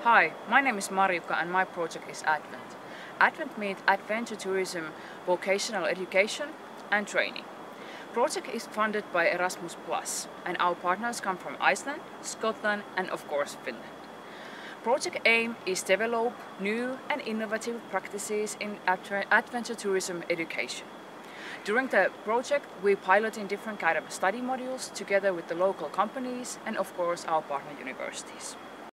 Hi, my name is Marjukka and my project is Advent. Advent means Adventure Tourism, Vocational Education and Training. Project is funded by Erasmus Plus and our partners come from Iceland, Scotland and of course Finland. Project aim is develop new and innovative practices in adventure tourism education. During the project, we piloted different kind of study modules together with the local companies and of course our partner universities.